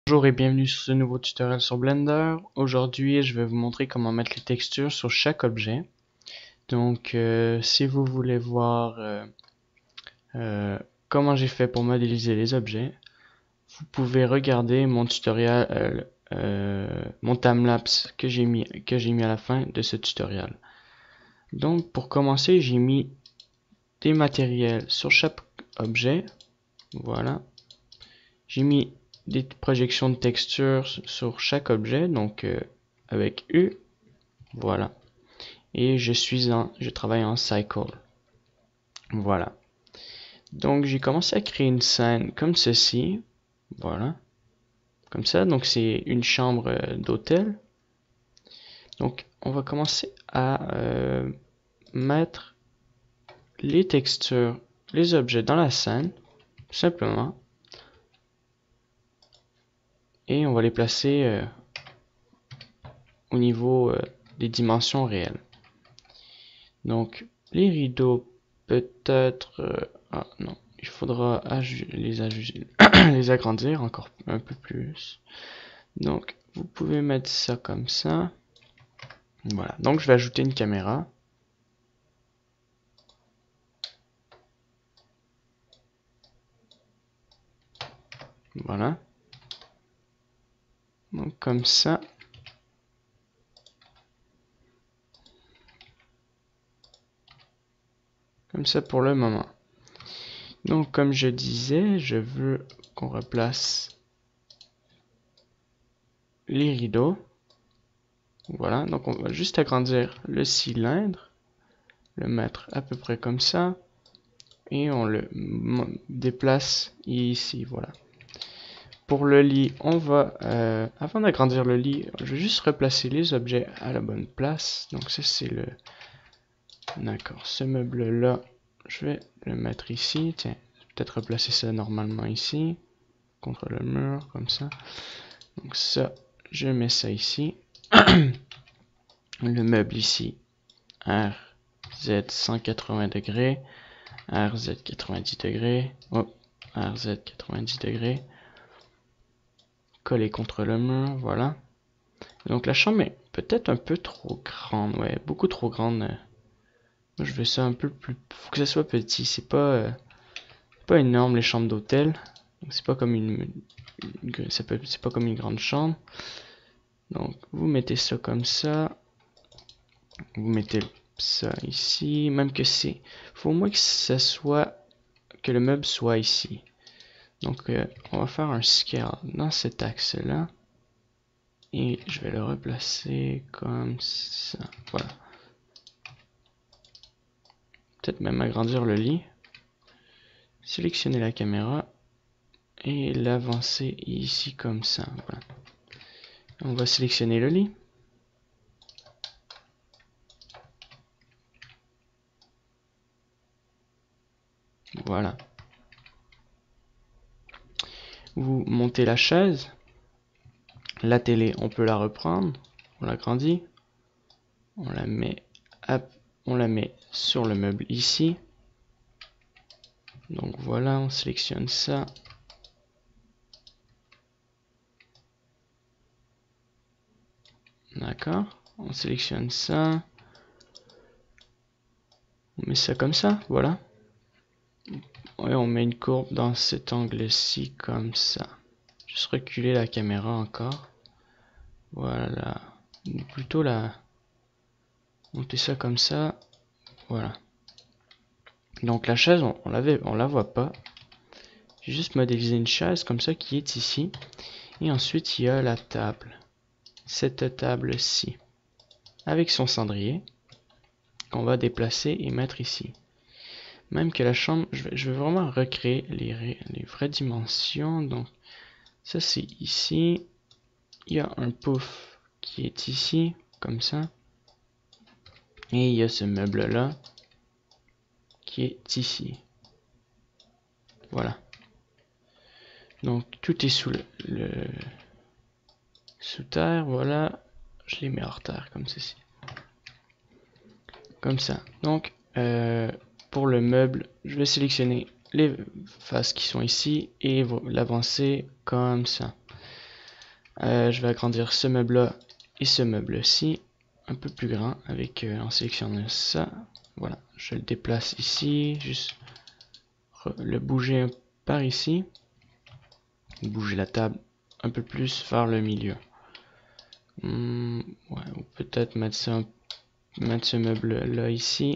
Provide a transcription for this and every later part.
Bonjour et bienvenue sur ce nouveau tutoriel sur Blender. Aujourd'hui, je vais vous montrer comment mettre les textures sur chaque objet. Donc, si vous voulez voir comment j'ai fait pour modéliser les objets, vous pouvez regarder mon tutoriel, mon timelapse que j'ai mis à la fin de ce tutoriel. Donc, pour commencer, j'ai mis des matériels sur chaque objet. Voilà. J'ai mis des projections de texture sur chaque objet, donc avec U, voilà. Et je travaille en cycle, voilà. Donc j'ai commencé à créer une scène comme ceci, voilà, comme ça. Donc c'est une chambre d'hôtel. Donc on va commencer à mettre les textures, les objets dans la scène, simplement. Et on va les placer au niveau des dimensions réelles. Donc, les rideaux, peut-être... ah non, il faudra les agrandir encore un peu plus. Donc, vous pouvez mettre ça comme ça. Voilà, donc je vais ajouter une caméra. Voilà. Donc, comme ça. Comme ça pour le moment. Donc, comme je disais, je veux qu'on replace les rideaux. Voilà, donc on va juste agrandir le cylindre, le mettre à peu près comme ça, et on le déplace ici, voilà. Pour le lit, on va, avant d'agrandir le lit, je vais juste replacer les objets à la bonne place. Donc ça c'est le, d'accord, ce meuble là, je vais le mettre ici, tiens, peut-être replacer ça normalement ici, contre le mur, comme ça. Donc ça, je mets ça ici. Le meuble ici, RZ 180 degrés, RZ 90 degrés, hop, RZ 90 degrés, collé contre le mur, voilà. Donc la chambre est peut-être un peu trop grande, ouais, beaucoup trop grande. Moi je veux ça un peu plus, faut que ça soit petit, c'est pas énorme les chambres d'hôtel. C'est pas comme c'est pas comme une grande chambre. Donc vous mettez ça comme ça, vous mettez ça ici, même que faut au moins que ça soit, que le meuble soit ici. Donc on va faire un scale dans cet axe là. Et je vais le replacer comme ça. Voilà. Peut-être même agrandir le lit. Sélectionner la caméra. Et l'avancer ici comme ça. Voilà. On va sélectionner le lit. Voilà. Vous montez la chaise. La télé, on peut la reprendre. On l'agrandit. On la met sur le meuble ici. Donc voilà, on sélectionne ça. D'accord. On sélectionne ça. On met ça comme ça, voilà. Et on met une courbe dans cet angle-ci comme ça. Juste reculer la caméra encore. Voilà. Plutôt la monter ça comme ça. Voilà. Donc la chaise, on la voit pas. J'ai juste modélisé une chaise comme ça qui est ici. Et ensuite il y a la table. Cette table-ci. Avec son cendrier. Qu'on va déplacer et mettre ici. Même que la chambre, je vais vraiment recréer les vraies dimensions. Donc ça c'est ici. Il y a un pouf qui est ici, comme ça. Et il y a ce meuble là qui est ici. Voilà. Donc tout est sous terre, voilà. Je les mets hors terre comme ceci. Comme ça. Donc pour le meuble, je vais sélectionner les faces qui sont ici et l'avancer comme ça. Je vais agrandir ce meuble-là et ce meuble-ci, un peu plus grand, avec en sélectionnant ça. Voilà, je le déplace ici, juste le bouger par ici, bouger la table un peu plus vers le milieu. Ouais, ou peut-être mettre ce meuble-là ici.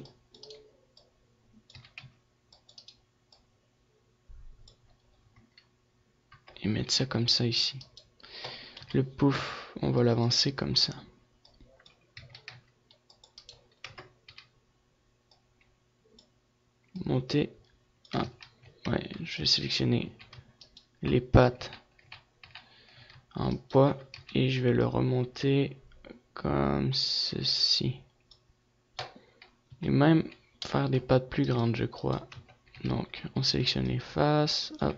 Et mettre ça comme ça ici. Le pouf, on va l'avancer comme ça. Monter. Ah, ouais, je vais sélectionner les pattes en bois et je vais le remonter comme ceci. Et même faire des pattes plus grandes, je crois. Donc, on sélectionne les faces. Hop.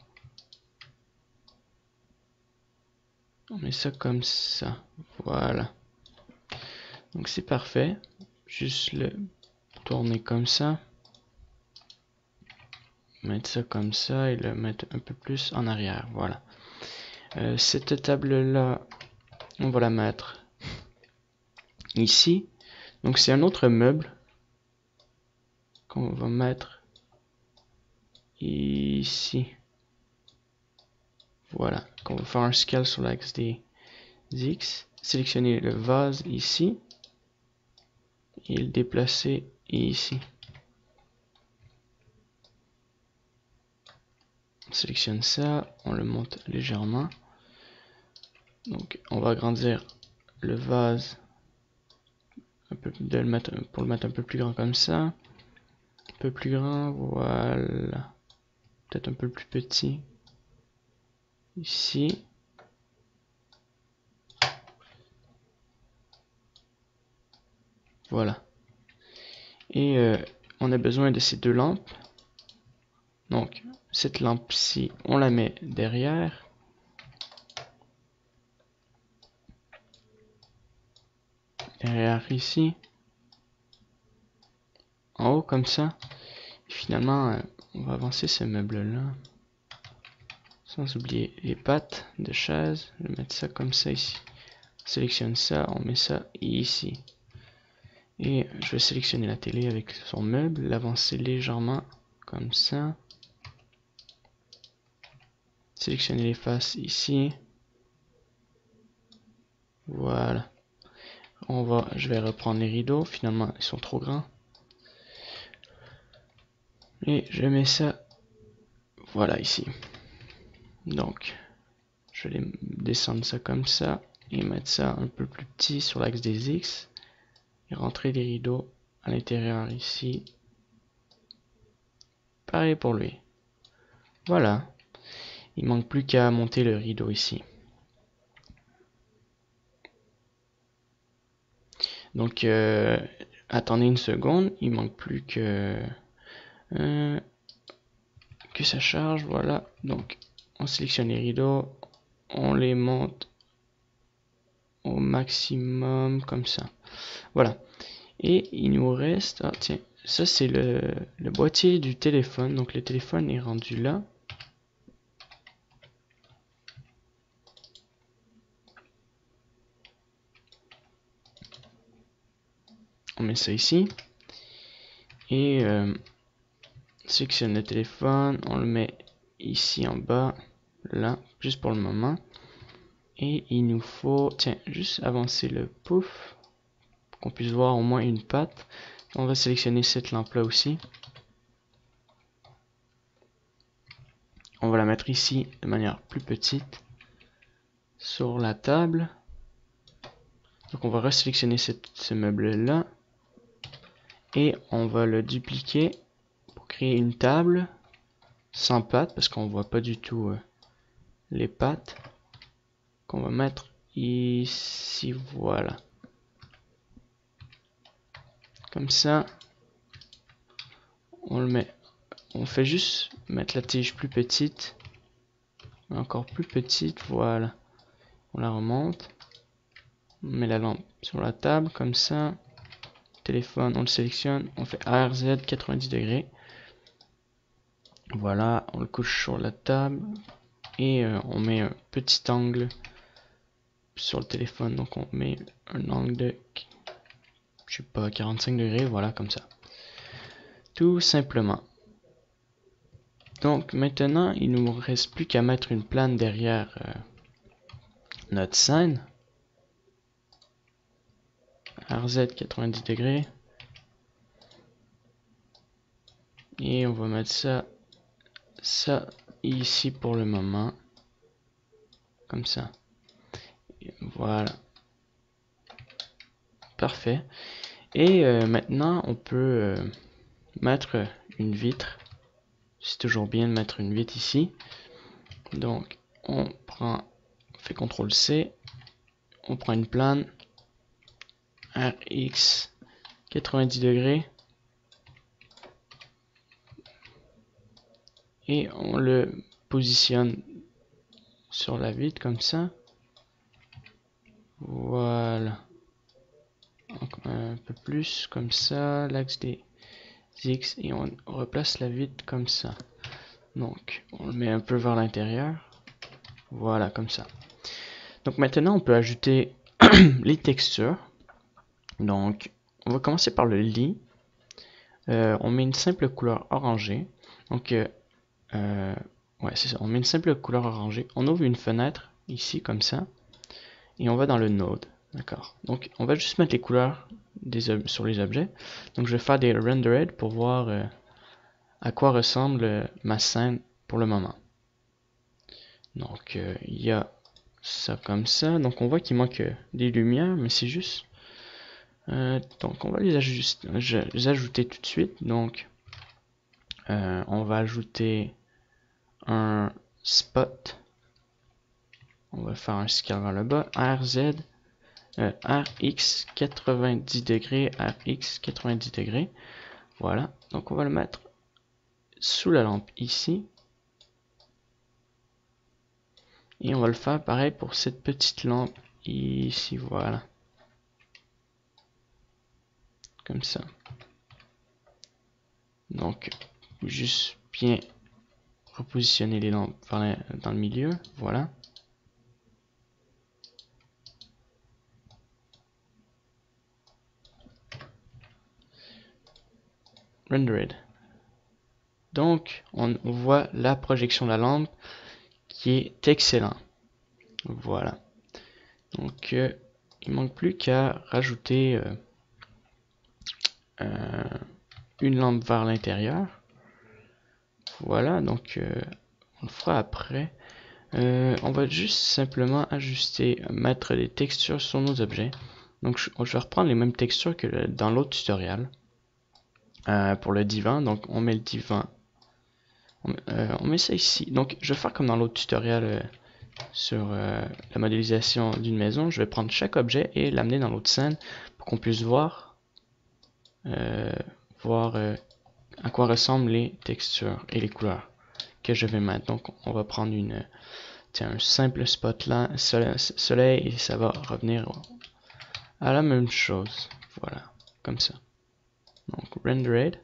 On met ça comme ça. Voilà. Donc, c'est parfait. Juste le tourner comme ça. Mettre ça comme ça et le mettre un peu plus en arrière. Voilà. Cette table-là, on va la mettre ici. Donc, c'est un autre meuble qu'on va mettre ici. Voilà. Qu'on va faire un scale sur l'axe des X. Sélectionner le vase ici. Et le déplacer ici. On sélectionne ça. On le monte légèrement. Donc, on va agrandir le vase. Pour le mettre un peu plus grand comme ça. Un peu plus grand. Voilà. Peut-être un peu plus petit. Ici. Voilà. Et on a besoin de ces deux lampes. Donc, cette lampe-ci, on la met derrière. Derrière ici. En haut, comme ça. Et finalement, on va avancer ce meuble-là. Sans oublier les pattes de chaise. Je vais mettre ça comme ça ici. On sélectionne ça, on met ça ici. Et je vais sélectionner la télé avec son meuble, l'avancer légèrement comme ça. Sélectionner les faces ici. Voilà. Je vais reprendre les rideaux. Finalement, ils sont trop grands. Et je mets ça, voilà ici. Donc, je vais descendre ça comme ça et mettre ça un peu plus petit sur l'axe des X. Et rentrer les rideaux à l'intérieur ici. Pareil pour lui. Voilà. Il manque plus qu'à monter le rideau ici. Donc, attendez une seconde. Il manque plus que ça charge. Voilà. Donc, on sélectionne les rideaux. On les monte au maximum comme ça. Voilà. Et il nous reste... Ah, tiens. Ça, c'est le boîtier du téléphone. Donc, le téléphone est rendu là. On met ça ici. Et sélectionne le téléphone. On le met ici en bas. Là. Juste pour le moment. Et il nous faut... Tiens, juste avancer le pouf. Pour qu'on puisse voir au moins une patte. On va sélectionner cette lampe là aussi. On va la mettre ici de manière plus petite. Sur la table. Donc on va resélectionner ce meuble là. Et on va le dupliquer pour créer une table sans pattes. Parce qu'on voit pas du tout les pattes. Qu'on va mettre ici. Voilà. Comme ça. On le met. On fait juste mettre la tige plus petite. Encore plus petite. Voilà. On la remonte. On met la lampe sur la table comme ça. Téléphone, on le sélectionne. On fait ARZ 90 degrés. Voilà, on le couche sur la table. Et on met un petit angle sur le téléphone. Donc on met un angle de, je sais pas, 45 degrés, voilà, comme ça. Tout simplement. Donc maintenant, il ne nous reste plus qu'à mettre une plane derrière notre scène. RZ 90 degrés. Et on va mettre ça ici pour le moment. Comme ça. Et voilà. Parfait. Et maintenant, on peut mettre une vitre. C'est toujours bien de mettre une vitre ici. Donc, on fait CTRL-C. On prend une plane. RX 90 degrés. Et on le positionne sur la vitre comme ça. Voilà. Un peu plus comme ça. L'axe des X. Et on replace la vitre comme ça. Donc, on le met un peu vers l'intérieur. Voilà, comme ça. Donc maintenant, on peut ajouter les textures. Donc, on va commencer par le lit. On met une simple couleur orangée. Donc, ouais, c'est ça. On met une simple couleur orangée. On ouvre une fenêtre ici, comme ça. Et on va dans le node. D'accord. Donc, on va juste mettre les couleurs sur les objets. Donc, je vais faire des rendered pour voir à quoi ressemble ma scène pour le moment. Donc, il y a ça comme ça. Donc, on voit qu'il manque des lumières, mais c'est juste. Donc, on va les ajouter tout de suite. Donc, on va ajouter un spot. On va faire un scale vers le bas. RZ, RX 90 degrés, RX 90 degrés. Voilà. Donc, on va le mettre sous la lampe ici. Et on va le faire pareil pour cette petite lampe ici. Voilà. Comme ça. Donc, juste bien repositionner les lampes dans le milieu. Voilà. Rendered. Donc, on voit la projection de la lampe qui est excellent. Voilà. Donc, il manque plus qu'à rajouter une lampe vers l'intérieur. Voilà, donc on le fera après. On va juste simplement ajuster, mettre des textures sur nos objets. Donc, je vais reprendre les mêmes textures que dans l'autre tutoriel. Pour le divan, donc on met le divan. On met ça ici. Donc, je vais faire comme dans l'autre tutoriel sur la modélisation d'une maison. Je vais prendre chaque objet et l'amener dans l'autre scène pour qu'on puisse voir à quoi ressemblent les textures et les couleurs que je vais mettre. Donc, on va prendre un simple spot là, soleil, et ça va revenir à la même chose. Voilà, comme ça. Donc, rendered.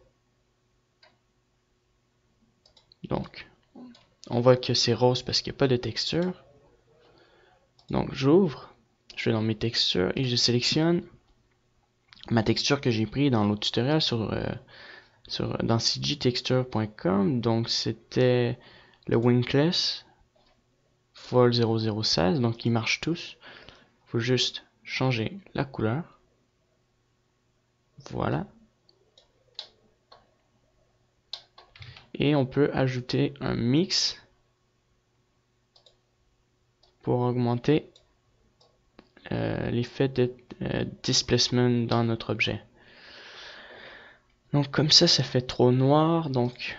Donc, on voit que c'est rose parce qu'il n'y a pas de texture. Donc, j'ouvre, je vais dans mes textures et je sélectionne ma texture que j'ai pris dans l'autre tutoriel dans cgtexture.com. Donc, c'était le Winkless Vol 0016. Donc, ils marchent tous. Il faut juste changer la couleur. Voilà. Et on peut ajouter un mix pour augmenter l'effet de displacement dans notre objet. Donc comme ça fait trop noir. Donc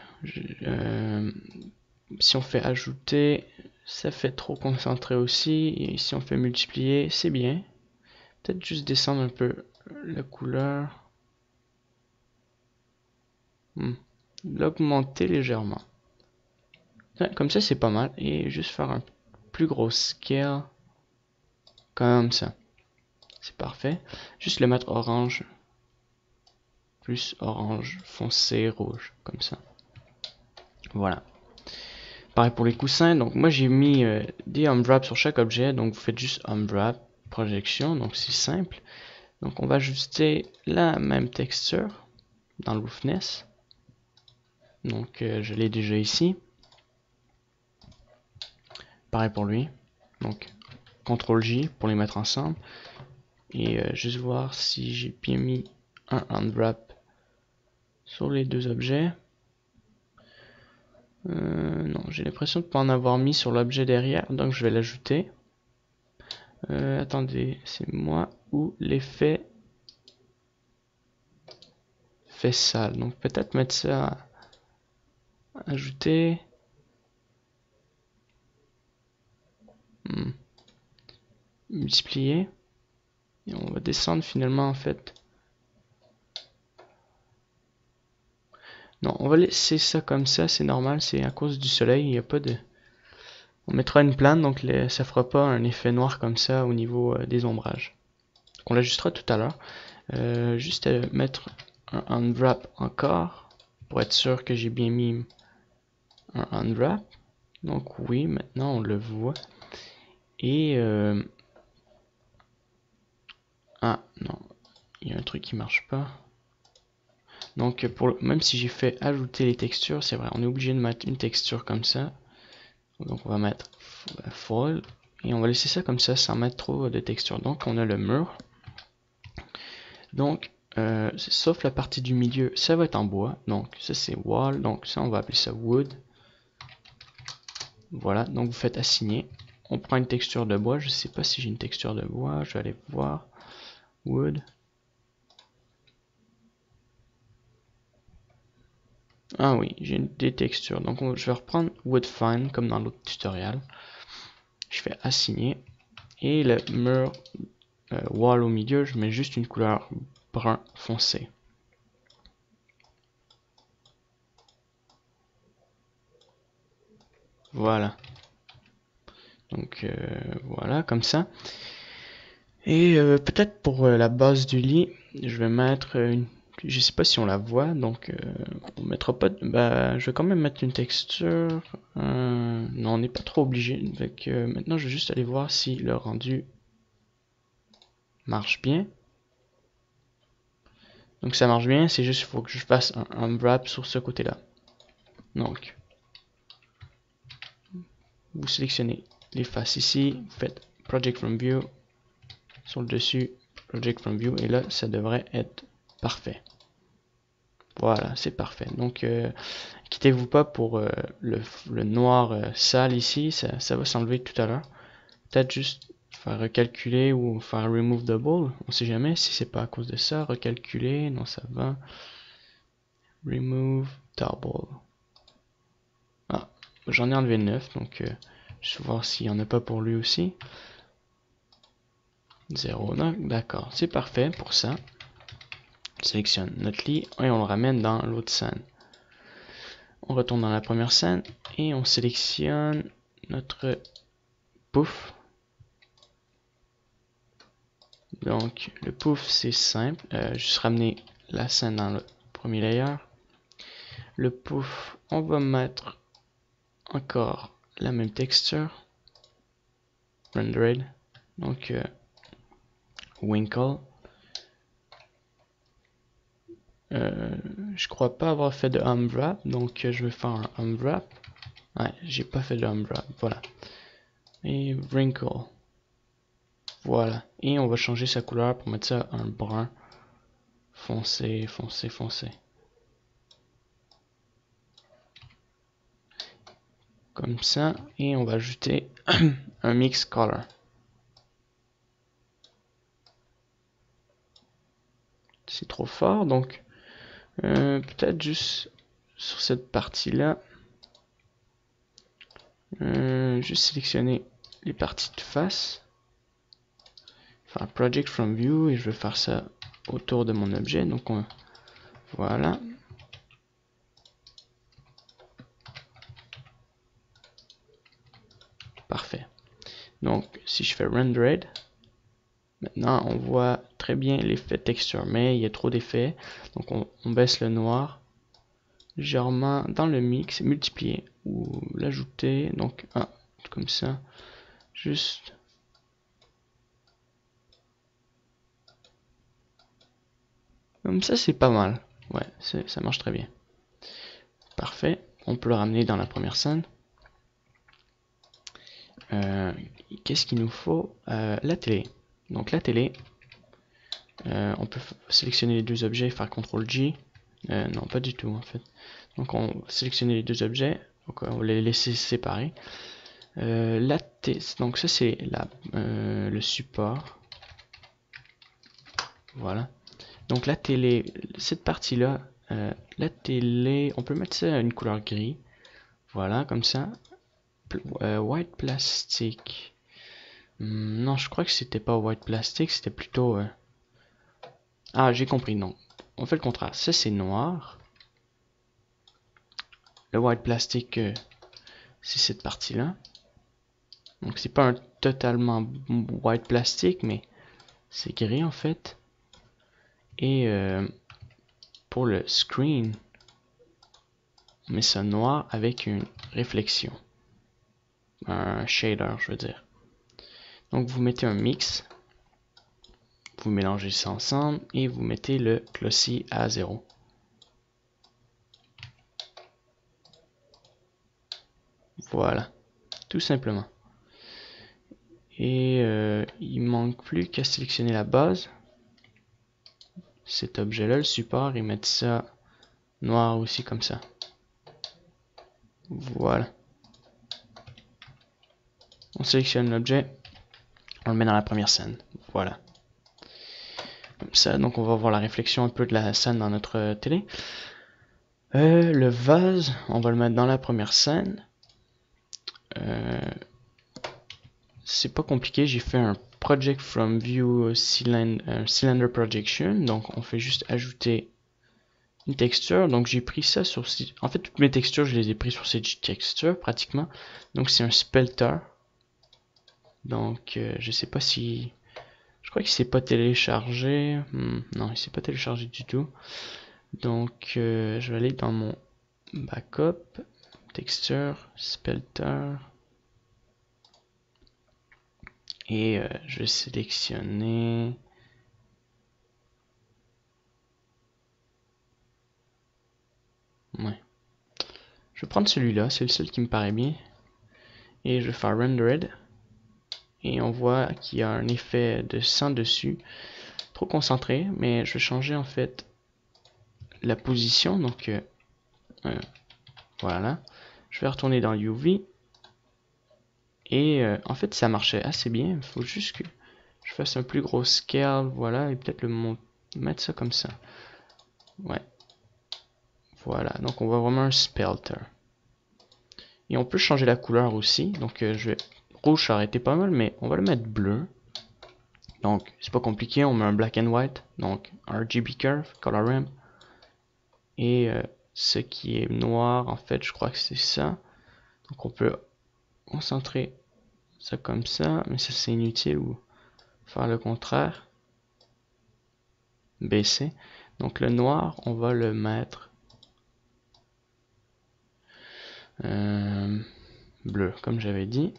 si on fait ajouter, ça fait trop concentré aussi. Et si on fait multiplier, c'est bien. Peut-être juste descendre un peu la couleur. L'augmenter légèrement. Comme ça c'est pas mal. Et juste faire un plus gros scale. Comme ça. C'est parfait. Juste le mettre orange. Plus orange foncé rouge. Comme ça. Voilà. Pareil pour les coussins, donc moi j'ai mis des unwrap sur chaque objet, donc vous faites juste unwrap, projection, donc c'est simple. Donc on va ajuster la même texture dans le roughness. Donc je l'ai déjà ici. Pareil pour lui. Donc CTRL J pour les mettre ensemble. Et juste voir si j'ai bien mis un unwrap sur les deux objets. Non, j'ai l'impression de ne pas en avoir mis sur l'objet derrière, donc je vais l'ajouter. Attendez, c'est moi ou l'effet fait sale. Donc peut-être mettre ça à ajouter. Multiplier. Et on va descendre finalement en fait. Non, on va laisser ça comme ça, c'est normal, c'est à cause du soleil, il n'y a pas de... On mettra une plane, donc ça fera pas un effet noir comme ça au niveau des ombrages. Donc on l'ajustera tout à l'heure. Juste mettre un unwrap encore, pour être sûr que j'ai bien mis un unwrap. Donc oui, maintenant on le voit. Et... Ah, non, il y a un truc qui marche pas. Donc même si j'ai fait ajouter les textures, c'est vrai, on est obligé de mettre une texture comme ça. Donc on va mettre foil et on va laisser ça comme ça sans mettre trop de texture. Donc on a le mur. Donc sauf la partie du milieu, ça va être en bois. Donc ça c'est wall. Donc ça on va appeler ça wood. Voilà, donc vous faites assigner. On prend une texture de bois. Je sais pas si j'ai une texture de bois. Je vais aller voir. Wood. Ah oui, j'ai des textures. Donc je vais reprendre wood fine comme dans l'autre tutoriel. Je fais assigner. Et le mur wall au milieu, je mets juste une couleur brun foncé. Voilà. Donc voilà, comme ça. Et peut-être pour la base du lit, je vais mettre une... Je sais pas si on la voit, donc on mettra pas... Bah, je vais quand même mettre une texture. Non, on n'est pas trop obligé. Donc maintenant, je vais juste aller voir si le rendu marche bien. Donc ça marche bien, c'est juste qu'il faut que je fasse un wrap sur ce côté-là. Donc, vous sélectionnez les faces ici, vous faites Project from View, sur le dessus, Project from View, et là, ça devrait être parfait. Voilà, c'est parfait. Donc, quittez-vous pas pour le noir sale ici, ça va s'enlever tout à l'heure. Peut-être juste faire recalculer ou faire remove double, on sait jamais si c'est pas à cause de ça. Recalculer, non ça va. Remove double. Ah, j'en ai enlevé 9, donc je vais voir s'il n'y en a pas pour lui aussi. 0, d'accord, c'est parfait pour ça. On sélectionne notre lit et on le ramène dans l'autre scène. On retourne dans la première scène et on sélectionne notre pouf. Donc le pouf c'est simple, juste ramener la scène dans le premier layer. Le pouf, on va mettre encore la même texture, rendered, donc winkle. Je crois pas avoir fait de unwrap, donc je vais faire un unwrap. Ouais, j'ai pas fait de unwrap, voilà. Et wrinkle. Voilà. Et on va changer sa couleur pour mettre ça un brun foncé, foncé, foncé. Comme ça. Et on va ajouter un mix color. C'est trop fort, donc peut-être juste sur cette partie-là. Juste sélectionner les parties de face. Faire Project from View et je vais faire ça autour de mon objet. Donc voilà. Parfait. Donc si je fais rendered, maintenant on voit très bien l'effet texture, mais il y a trop d'effets. Donc on baisse le noir. légèrement dans le mix, multiplier ou l'ajouter. Donc, comme ça, juste. Comme ça, c'est pas mal. Ouais, ça marche très bien. Parfait. On peut le ramener dans la première scène. Qu'est-ce qu'il nous faut? La télé. Donc la télé, on peut sélectionner les deux objets, faire CTRL-J. Non, pas du tout en fait. Donc on va sélectionner les deux objets, donc on va les laisser séparer. Donc ça c'est le support. Voilà. Donc la télé, cette partie-là, la télé, on peut mettre ça à une couleur gris. Voilà, comme ça. White plastic. Non, je crois que c'était pas white plastic, c'était plutôt... Ah, j'ai compris, non. On fait le contraire. Ça, c'est noir. Le white plastic, c'est cette partie-là. Donc, c'est pas un totalement white plastic, mais c'est gris, en fait. Et pour le screen, on met ça noir avec une réflexion. Un shader, je veux dire. Donc, vous mettez un mix. Vous mélangez ça ensemble et vous mettez le glossy à 0. Voilà, tout simplement. Et il manque plus qu'à sélectionner la base. Cet objet-là, le support, et mettre ça noir aussi comme ça. Voilà. On sélectionne l'objet, on le met dans la première scène. Voilà. Comme ça, donc on va voir la réflexion un peu de la scène dans notre télé. Le vase, on va le mettre dans la première scène. C'est pas compliqué, j'ai fait un project from view cylinder projection. Donc on fait juste ajouter une texture. Donc j'ai pris ça sur... En fait, toutes mes textures, je les ai pris sur cette texture pratiquement. Donc c'est un spelter. Donc je sais pas si... Je crois qu'il s'est pas téléchargé. Non, il s'est pas téléchargé du tout. Donc je vais aller dans mon backup. Texture, spelter. Et je vais sélectionner... Ouais. Je vais prendre celui-là, c'est le seul qui me paraît bien. Et je vais faire rendered. Et on voit qu'il y a un effet de sang dessus. Trop concentré, mais je vais changer en fait la position. Donc voilà. Je vais retourner dans UV. Et en fait ça marchait assez bien. Il faut juste que je fasse un plus gros scale. Voilà. Et peut-être mettre ça comme ça. Ouais. Voilà. Donc on voit vraiment un spelter. Et on peut changer la couleur aussi. Donc rouge ça aurait été pas mal, mais on va le mettre bleu. Donc c'est pas compliqué, on met un black and white. Donc RGB curve, color ramp. Et ce qui est noir, en fait, je crois que c'est ça. Donc on peut concentrer ça comme ça, mais ça c'est inutile, ou faire le contraire. Baisser. Donc le noir, on va le mettre bleu, comme j'avais dit.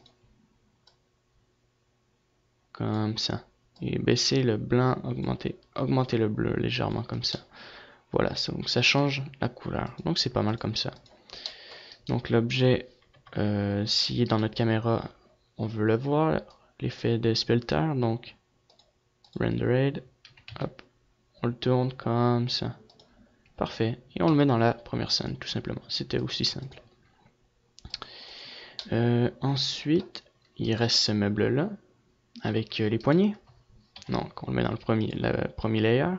Comme ça. Et baisser le blanc, augmenter le bleu légèrement comme ça. Voilà, donc ça change la couleur. Donc c'est pas mal comme ça. Donc l'objet, s'il est dans notre caméra, on veut le voir. L'effet de spelter, donc rendered, hop, on le tourne comme ça. Parfait. Et on le met dans la première scène, tout simplement. C'était aussi simple. Ensuite, il reste ce meuble-là, avec les poignées. Donc, on le met dans le premier layer.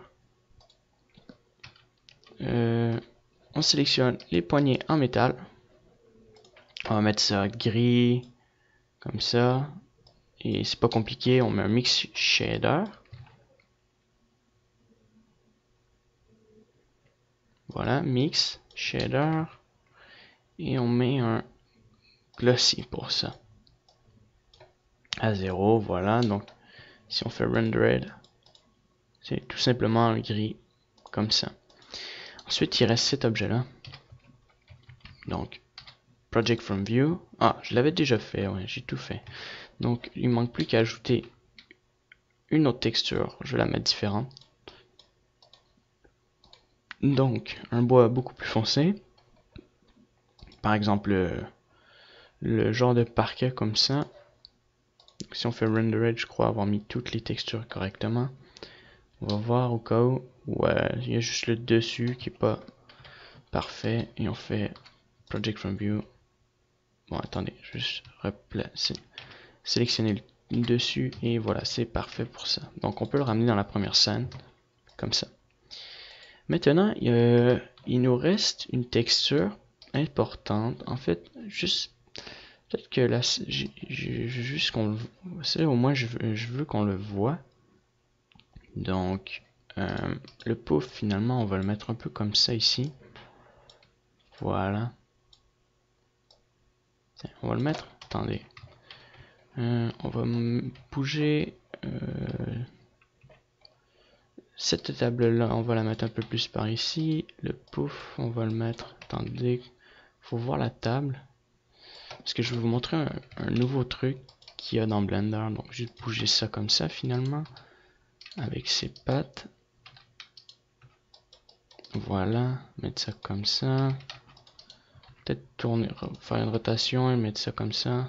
On sélectionne les poignées en métal. On va mettre ça gris, comme ça. Et c'est pas compliqué, on met un mix shader. Voilà, mix, shader. Et on met un glossy pour ça. À 0, voilà. Donc, si on fait rendered, c'est tout simplement un gris, comme ça. Ensuite, il reste cet objet-là. Donc, Project from View. Ah, je l'avais déjà fait, ouais, j'ai tout fait. Donc, il manque plus qu'à ajouter une autre texture. Je vais la mettre différente. Donc, un bois beaucoup plus foncé. Par exemple, le genre de parquet comme ça. Donc, si on fait rendered, je crois avoir mis toutes les textures correctement. On va voir au cas où. Ouais, il y a juste le dessus qui est pas parfait. Et on fait Project from View. Bon, attendez, je vais juste replacer, sélectionner le dessus et voilà, c'est parfait pour ça. Donc on peut le ramener dans la première scène, comme ça. Maintenant, il nous reste une texture importante. En fait, juste peut-être que là, juste qu'on le, au moins je veux qu'on le voit. Donc le pouf, finalement, on va le mettre un peu comme ça ici. Voilà. Tiens, on va le mettre. Attendez. On va bouger cette table là, on va la mettre un peu plus par ici. Le pouf, on va le mettre. Attendez, faut voir la table. Parce que je vais vous montrer un nouveau truc qu'il y a dans Blender. Donc, je vais bouger ça comme ça finalement. Avec ses pattes. Voilà, mettre ça comme ça. Peut-être tourner, faire une rotation et mettre ça comme ça.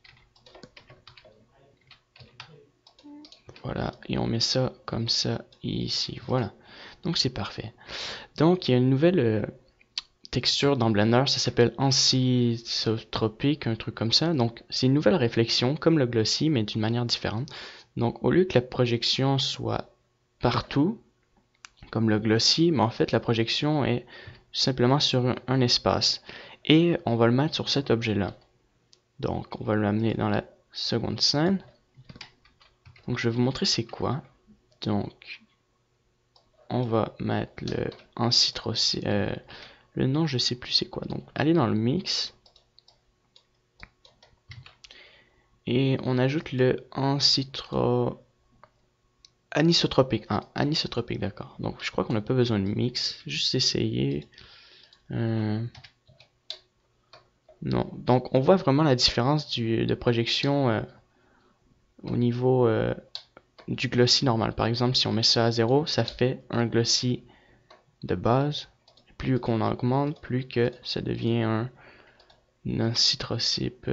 Voilà, et on met ça comme ça ici. Voilà, donc c'est parfait. Donc il y a une nouvelle texture dans Blender, ça s'appelle anisotropique, un truc comme ça. Donc c'est une nouvelle réflexion, comme le glossy, mais d'une manière différente. Donc au lieu que la projection soit partout, comme le glossy, mais en fait la projection est simplement sur un espace. Et on va le mettre sur cet objet-là. Donc on va l'amener dans la seconde scène. Donc je vais vous montrer c'est quoi. Donc on va mettre le ancitropique. Le nom je sais plus c'est quoi. Donc allez dans le mix. Et on ajoute le anisotropique. Ah, anisotropique, d'accord. Donc je crois qu'on n'a pas besoin de mix. Juste essayer. Non. Donc on voit vraiment la différence de projection au niveau du glossy normal. Par exemple, si on met ça à 0, ça fait un glossy de base. Plus qu'on augmente, plus que ça devient un ancitropique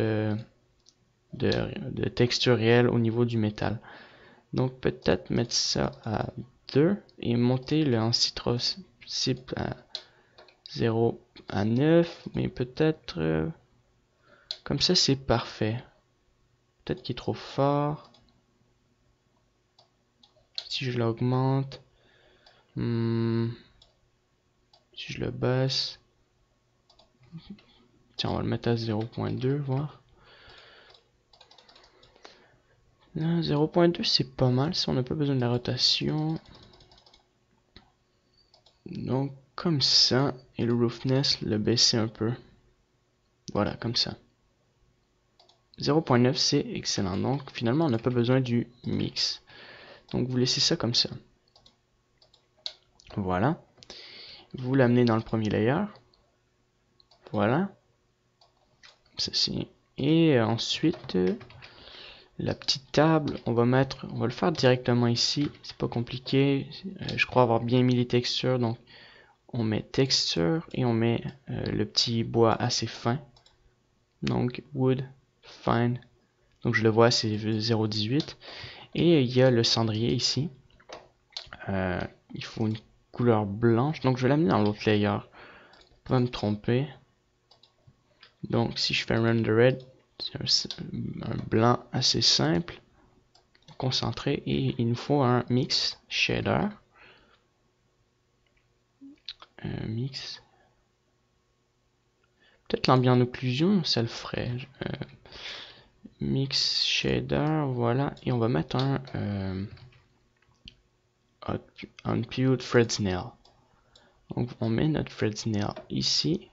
de texture réelle au niveau du métal. Donc peut-être mettre ça à 2 et monter le ancitropique à 0 à 9, mais peut-être comme ça c'est parfait. Peut-être qu'il est trop fort. Si je l'augmente, si je le baisse, tiens on va le mettre à 0.2 voir. 0.2 c'est pas mal si on n'a pas besoin de la rotation. Donc comme ça, et le roughness le baisser un peu. Voilà, comme ça. 0.9 c'est excellent. Donc finalement on n'a pas besoin du mix. Donc vous laissez ça comme ça. Voilà. Vous l'amenez dans le premier layer. Voilà. Ceci. Et ensuite la petite table, on va le faire directement ici. C'est pas compliqué. Je crois avoir bien mis les textures. Donc on met texture et on met le petit bois assez fin. Donc wood fine. Donc je le vois, c'est 0.18. Et il y a le cendrier ici. Il faut une couleur blanche. Donc je vais l'amener dans l'autre layer. Pas me tromper. Donc si je fais rendered, c'est un blanc assez simple, concentré, et il nous faut un mix shader. Mix. Peut-être l'ambient occlusion, ça le ferait. Mix shader, voilà, et on va mettre un unpewed Fresnel. Donc on met notre Fresnel ici.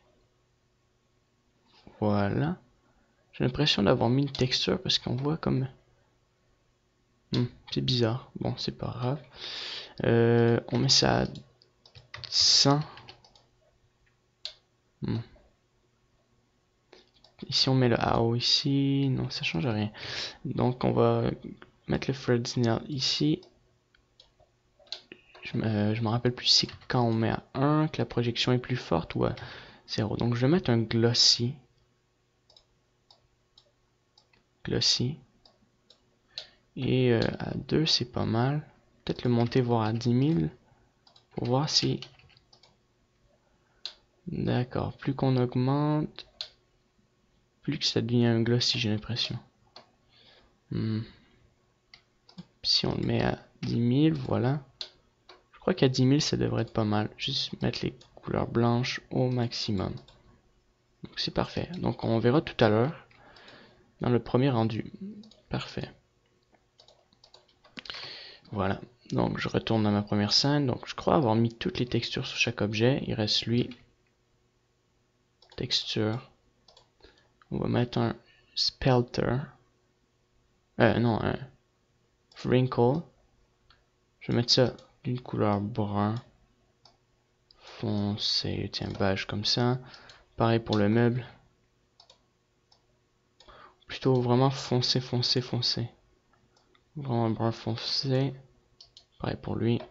Voilà. J'ai l'impression d'avoir mis une texture parce qu'on voit comme... c'est bizarre. Bon, c'est pas grave. On met ça à 100. ici on met le AO ici, non ça change rien. Donc on va mettre le Fresnel ici. Je me rappelle plus si quand on met à 1 que la projection est plus forte ou à 0. Donc je vais mettre un glossy. Et à 2 c'est pas mal. Peut-être le monter voir à 10 000 pour voir si... D'accord, plus qu'on augmente, plus que ça devient un glossy, j'ai l'impression. Si on le met à 10 000, voilà. Je crois qu'à 10 000 ça devrait être pas mal. Juste mettre les couleurs blanches au maximum. Donc c'est parfait. Donc on verra tout à l'heure dans le premier rendu. Parfait. Voilà. Donc je retourne dans ma première scène. Donc je crois avoir mis toutes les textures sur chaque objet. Il reste lui. Texture. On va mettre un spelter. Non, un wrinkle. Je vais mettre ça d'une couleur brun foncé, tiens, beige comme ça. Pareil pour le meuble. Plutôt vraiment foncé, foncé, foncé. Vraiment brun foncé. Pareil pour lui.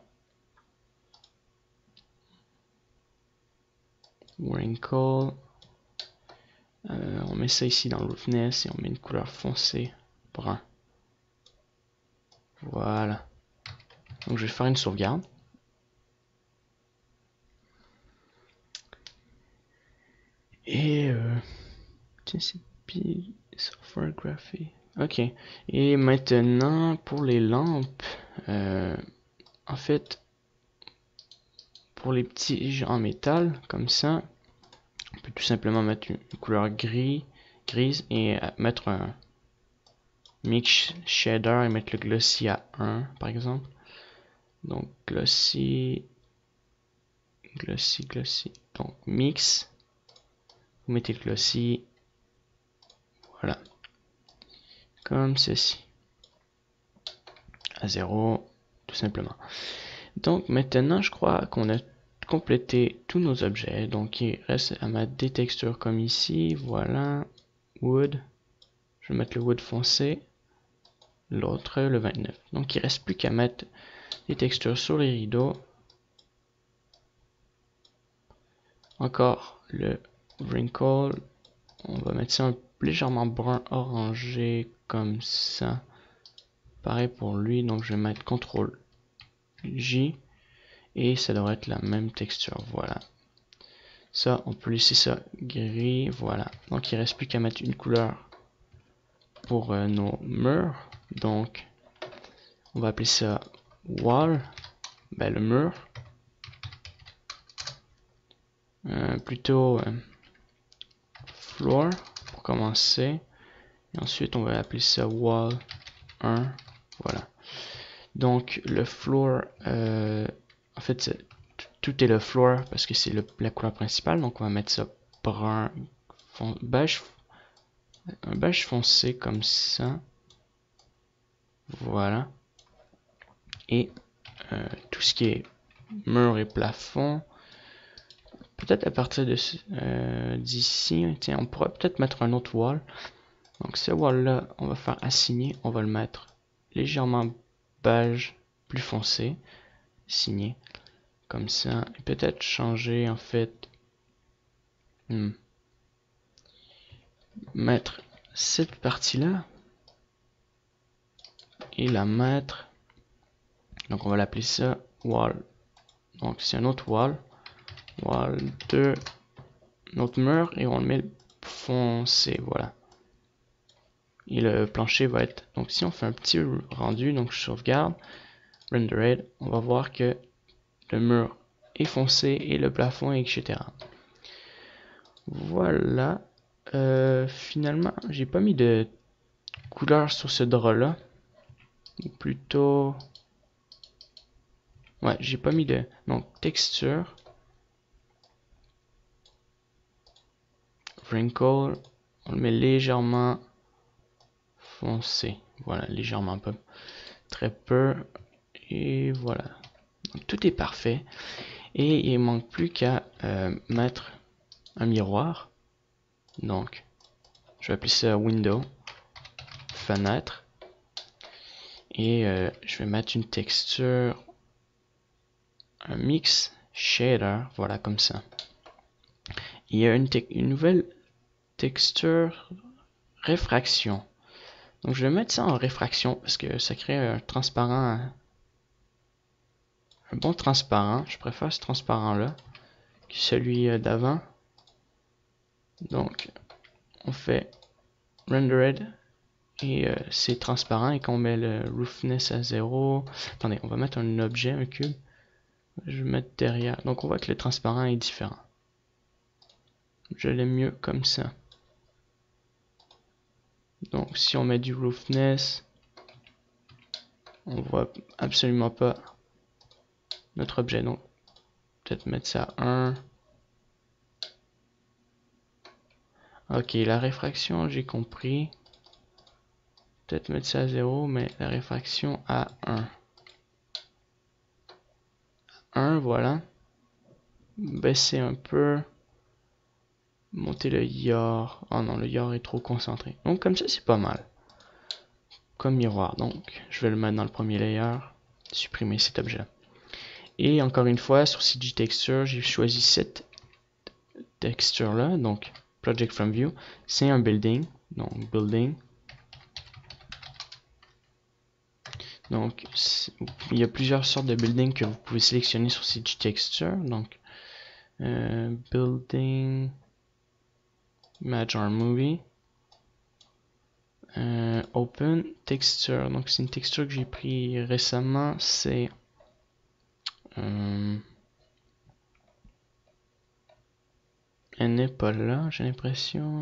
Wrinkle. On met ça ici dans le roughness et on met une couleur foncée, brun. Voilà. Donc je vais faire une sauvegarde. Et tiens, c'est software graphic. Ok. Et maintenant pour les lampes, en fait, pour les petits en métal comme ça, on peut tout simplement mettre une couleur grise et mettre un mix shader et mettre le glossy à 1 par exemple. Donc glossy. Donc mix. Vous mettez le glossy. Voilà. Comme ceci. À 0. Tout simplement. Donc maintenant je crois qu'on a complété tous nos objets. Donc il reste à mettre des textures comme ici. Voilà. Wood. Je vais mettre le wood foncé. L'autre le 29. Donc il reste plus qu'à mettre des textures sur les rideaux. Encore le wrinkle. On va mettre ça légèrement brun orangé comme ça. Pareil pour lui. Donc je vais mettre CTRL J. Et ça devrait être la même texture. Voilà. Ça, on peut laisser ça gris. Voilà. Donc il reste plus qu'à mettre une couleur pour nos murs. Donc on va appeler ça wall. Ben, le mur. Plutôt floor pour commencer. Et ensuite on va appeler ça wall 1. Voilà. Donc le floor, en fait tout est le floor parce que c'est la couleur principale. Donc on va mettre ça brun, beige, un beige foncé comme ça. Voilà. Et tout ce qui est mur et plafond. Peut-être à partir de d'ici, tiens, on pourrait peut-être mettre un autre wall. Donc ce wall là, on va faire assigner, on va le mettre légèrement beige, plus foncé, signé, comme ça. Et peut-être changer en fait, mettre cette partie là et la mettre. Donc on va l'appeler ça wall. Donc c'est un autre wall, wall 2, notre mur et on le met foncé, voilà. Et le plancher va être, donc si on fait un petit rendu, donc je sauvegarde, rendered, on va voir que le mur est foncé et le plafond, etc. Voilà. Finalement, j'ai pas mis de couleur sur ce drap là. Ou plutôt... Ouais, j'ai pas mis de... Donc, texture. Wrinkle. On le met légèrement foncé. Voilà, légèrement, pas très peu. Et voilà. Donc, tout est parfait. Et il manque plus qu'à mettre un miroir. Donc, vais appeler ça Window, fenêtre. Et je vais mettre une texture, un mix shader, voilà comme ça. Il y a une nouvelle texture réfraction. Donc je vais mettre ça en réfraction parce que ça crée un transparent, un bon transparent. Je préfère ce transparent là que celui d'avant. Donc on fait rendered et c'est transparent et qu'on met le roughness à 0. Attendez, on va mettre un objet, un cube. Je vais mettre derrière. Donc on voit que le transparent est différent. Je l'aime mieux comme ça. Donc si on met du roughness, on voit absolument pas notre objet. Donc peut-être mettre ça à 1. Ok, la réfraction, j'ai compris. Peut-être mettre ça à 0, mais la réfraction à 1. 1, voilà. Baisser un peu. Monter le YAR. Oh non, le YAR est trop concentré. Donc comme ça, c'est pas mal. Comme miroir. Donc, je vais le mettre dans le premier layer. Supprimer cet objet-là. Et encore une fois, sur CG Texture, j'ai choisi cette texture-là. Donc, Project from View. C'est un building. Donc, building. Donc, il y a plusieurs sortes de buildings que vous pouvez sélectionner sur CG Texture. Donc, building, Image or Movie, Open, Texture. Donc, c'est une texture que j'ai pris récemment. C'est elle n'est pas là, j'ai l'impression.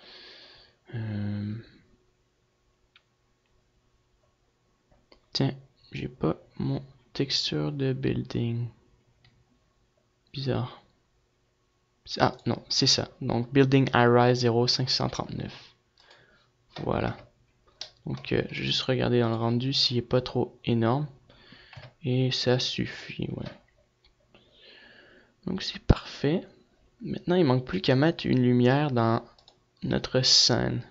Tiens, j'ai pas mon texture de building. Bizarre. Ah non, c'est ça. Donc building high-rise 0539. Voilà. Donc je vais juste regarder dans le rendu s'il n'est pas trop énorme. Et ça suffit, ouais. Donc c'est parfait. Maintenant il manque plus qu'à mettre une lumière dans notre scène.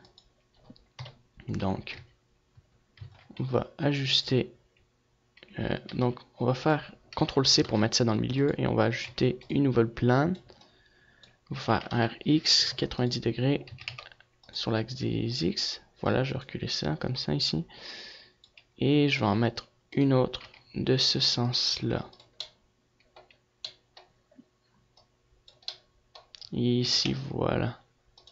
Donc on va ajuster. Donc on va faire CTRL-C pour mettre ça dans le milieu et on va ajouter une nouvelle plane. On va faire RX 90 degrés sur l'axe des X. Voilà, je vais reculer ça comme ça ici. Et je vais en mettre une autre de ce sens-là. Ici, voilà.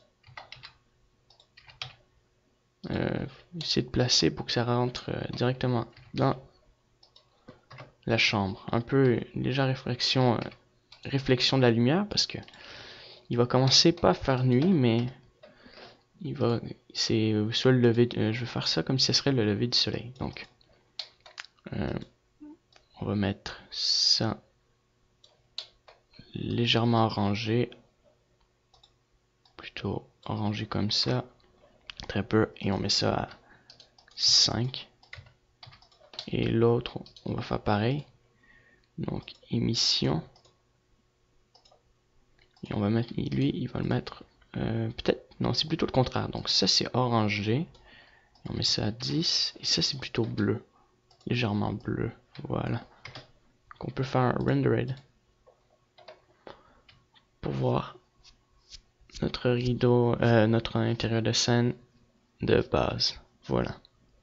Essayer de placer pour que ça rentre directement dans la chambre. Un peu une légère réflexion de la lumière parce que il va commencer pas à faire nuit, mais c'est soit le lever. Je vais faire ça comme si ce serait le lever du soleil. Donc, on va mettre ça légèrement orangé, plutôt orangé comme ça, très peu, et on met ça à 5. Et l'autre, on va faire pareil. Donc, émission. Et on va mettre, lui, il va le mettre, peut-être, non, c'est plutôt le contraire. Donc, ça, c'est orangé. Et on met ça à 10. Et ça, c'est plutôt bleu. Légèrement bleu. Voilà. Donc, on peut faire un rendered pour voir notre rideau, notre intérieur de scène de base. Voilà.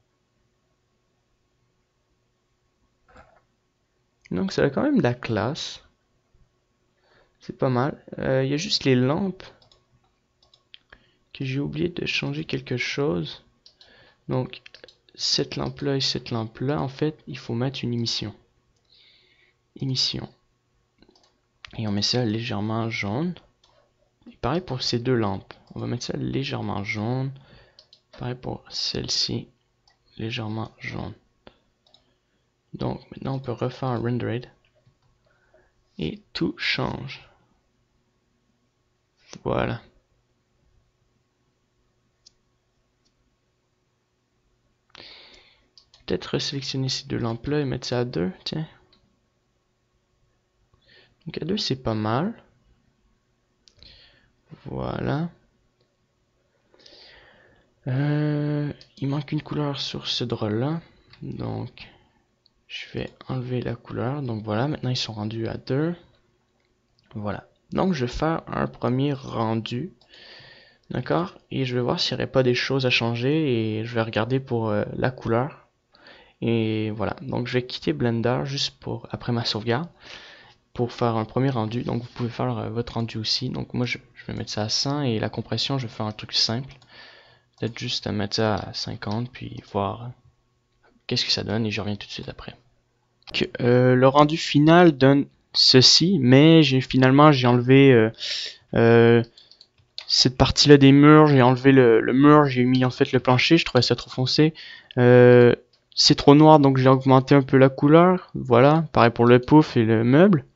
Donc, ça a quand même de la classe. C'est pas mal. Il y a juste les lampes que j'ai oublié de changer quelque chose. Donc, cette lampe-là et cette lampe-là, en fait, il faut mettre une émission. Émission. Et on met ça légèrement jaune. Et pareil pour ces deux lampes. On va mettre ça légèrement jaune. Pareil pour celle-ci. Légèrement jaune. Donc, maintenant, on peut refaire un rendered. Et tout change. Voilà. Peut-être sélectionner ces deux lampes-là et mettre ça à 2. Tiens. Donc à 2, c'est pas mal. Voilà. Il manque une couleur sur ce drôle là, donc je vais enlever la couleur. Donc voilà, maintenant ils sont rendus à 2. Voilà, donc je vais faire un premier rendu, d'accord, et je vais voir s'il n'y aurait pas des choses à changer et je vais regarder pour la couleur. Et voilà, donc je vais quitter Blender juste pour après ma sauvegarde pour faire un premier rendu. Donc vous pouvez faire votre rendu aussi. Donc moi je vais mettre ça à 100 et la compression je vais faire un truc simple. Peut-être juste à mettre ça à 50 puis voir qu'est-ce que ça donne et je reviens tout de suite après. Donc, le rendu final donne ceci, mais finalement j'ai enlevé cette partie-là des murs, j'ai enlevé le mur, j'ai mis en fait le plancher, je trouvais ça trop foncé. C'est trop noir donc j'ai augmenté un peu la couleur, voilà, pareil pour le pouf et le meuble.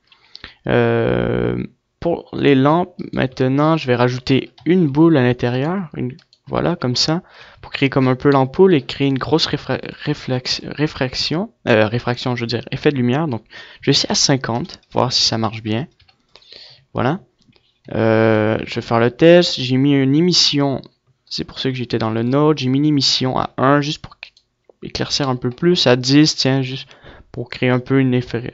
Pour les lampes, maintenant, je vais rajouter une boule à l'intérieur, voilà, comme ça, pour créer comme un peu l'ampoule et créer une grosse réfraction, je veux dire, effet de lumière. Donc, je vais essayer à 50, voir si ça marche bien. Voilà. Je vais faire le test. J'ai mis une émission, c'est pour ça que j'étais dans le node. J'ai mis une émission à 1, juste pour éclaircir un peu plus, à 10, tiens, juste pour créer un peu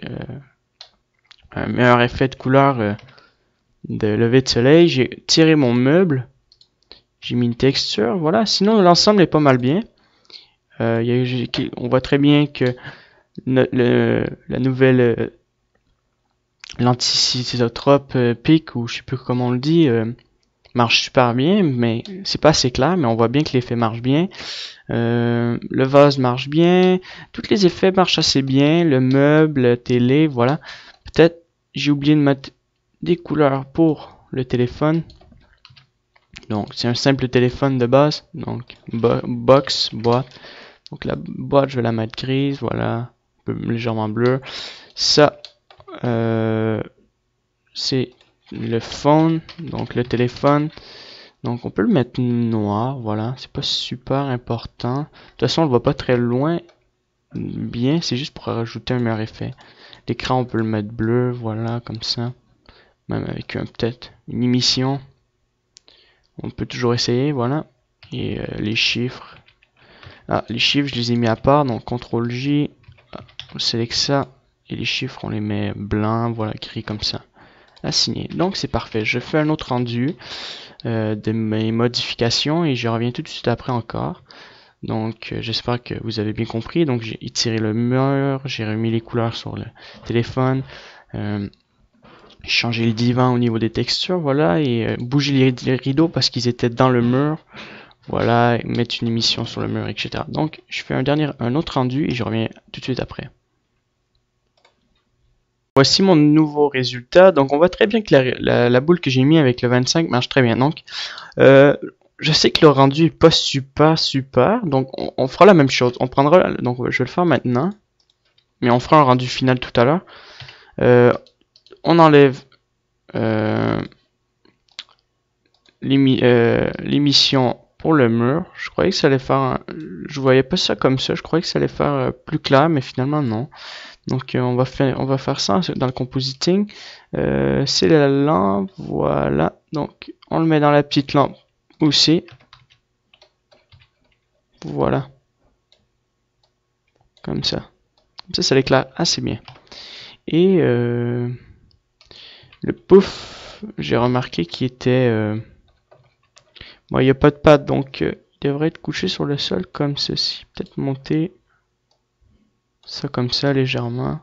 un meilleur effet de couleur de lever de soleil. J'ai tiré mon meuble, j'ai mis une texture, voilà. Sinon l'ensemble est pas mal bien. On voit très bien que la nouvelle l'anticisotrope pic, ou je sais plus comment on le dit, marche super bien, mais c'est pas assez clair, mais on voit bien que l'effet marche bien. Le vase marche bien, tous les effets marchent assez bien, le meuble, la télé, voilà. Peut-être j'ai oublié de mettre des couleurs pour le téléphone. Donc c'est un simple téléphone de base, donc box, boîte. Donc la boîte je vais la mettre grise, voilà, un peu légèrement bleu. Ça c'est le phone, donc le téléphone. Donc on peut le mettre noir, voilà, c'est pas super important. De toute façon on le voit pas très loin bien, c'est juste pour rajouter un meilleur effet. L'écran on peut le mettre bleu, voilà, comme ça. Même avec peut-être une émission. On peut toujours essayer, voilà. Et les chiffres. Ah, les chiffres, je les ai mis à part, donc CTRL J, on sélectionne ça, et les chiffres, on les met blancs, voilà, gris comme ça. Assigné. Donc c'est parfait. Je fais un autre rendu de mes modifications et je reviens tout de suite après encore. Donc j'espère que vous avez bien compris. Donc j'ai étiré le mur, j'ai remis les couleurs sur le téléphone. Changer le divan au niveau des textures, voilà, et bouger les rideaux parce qu'ils étaient dans le mur, voilà, mettre une émission sur le mur, etc. Donc, je fais un autre rendu et je reviens tout de suite après. Voici mon nouveau résultat. Donc, on voit très bien que la boule que j'ai mis avec le 25 marche très bien. Donc, je sais que le rendu est pas super, donc on fera la même chose. On prendra, donc je vais le faire maintenant, mais on fera un rendu final tout à l'heure. On enlève l'émission pour le mur. Je croyais que ça allait faire je voyais pas ça comme ça, je croyais que ça allait faire plus clair, mais finalement non. Donc on va faire ça dans le compositing. C'est la lampe, voilà. Donc on le met dans la petite lampe aussi. Voilà. Comme ça. Comme ça l'éclaire assez bien. Et le pouf, j'ai remarqué qu'il était bon, il n'y a pas de patte, donc il devrait être couché sur le sol comme ceci. Peut-être monter ça comme ça légèrement.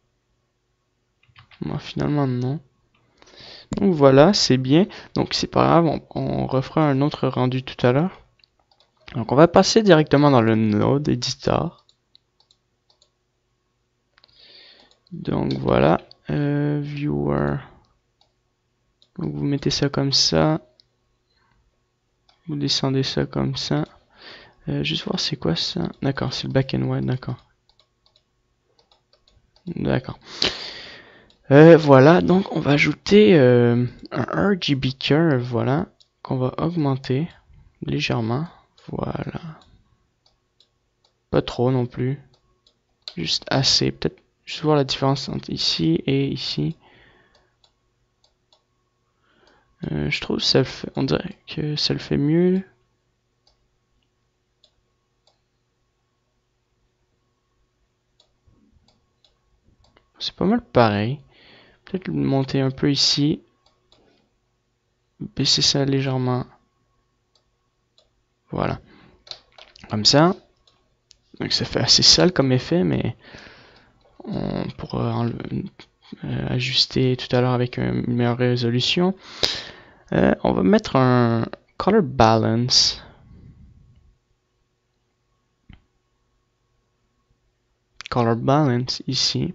Bon, finalement non. Donc voilà, c'est bien. Donc c'est pas grave, on refera un autre rendu tout à l'heure. Donc on va passer directement dans le node editor. Donc voilà, viewer. Donc vous mettez ça comme ça. Vous descendez ça comme ça. Juste voir c'est quoi ça. D'accord, c'est le back and white, d'accord. D'accord. Voilà, donc on va ajouter un RGB curve, voilà, qu'on va augmenter légèrement. Voilà. Pas trop non plus. Juste assez. Peut-être juste voir la différence entre ici et ici. Je trouve que ça le fait, on dirait que ça le fait mieux. C'est pas mal pareil. Peut-être le monter un peu ici. Baisser ça légèrement. Voilà. Comme ça. Donc ça fait assez sale comme effet, mais on pourra ajuster tout à l'heure avec une meilleure résolution. On va mettre un color balance. Color balance ici.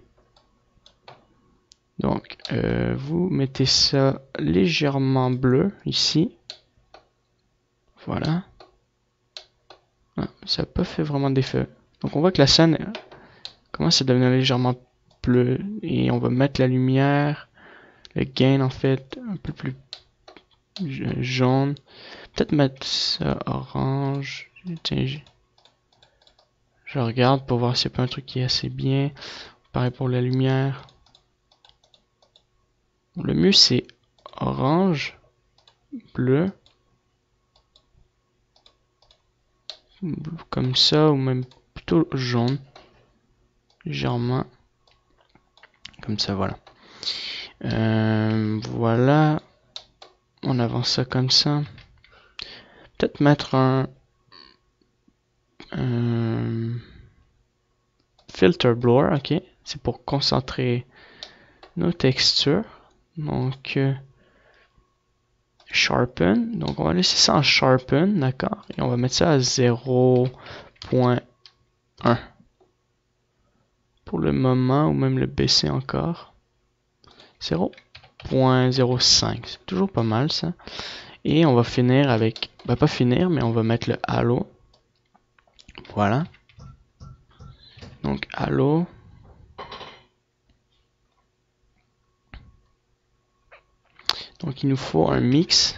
Donc, vous mettez ça légèrement bleu ici. Voilà. Ah, ça n'a pas fait vraiment d'effet. Donc, on voit que la scène commence à devenir légèrement bleue. Et on va mettre la lumière, le gain en fait, un peu plus jaune. Peut-être mettre ça orange. Tiens, je regarde pour voir s'il n'y a pas un truc qui est assez bien. Pareil pour la lumière. Le mieux c'est orange, bleu, comme ça, ou même plutôt jaune, légèrement, comme ça, voilà. Voilà, on avance ça comme ça. Peut-être mettre un filter blur, ok, c'est pour concentrer nos textures. Donc, sharpen, donc on va laisser ça en sharpen, d'accord, et on va mettre ça à 0.1 pour le moment, ou même le baisser encore. 0.05, c'est toujours pas mal ça. Et on va finir avec, bah pas finir, mais on va mettre le halo. Voilà. Donc halo. Donc il nous faut un mix.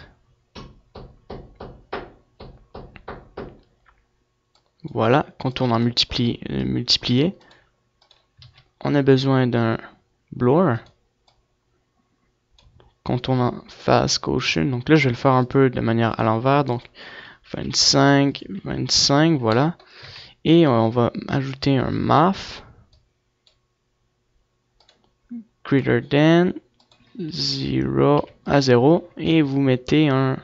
Voilà, contourne en multiplier. On a besoin d'un blur. Contourne en phase quotient. Donc là je vais le faire un peu de manière à l'envers. Donc 25, 25, voilà. Et on va ajouter un math. Greater than 0 à 0. Et vous mettez un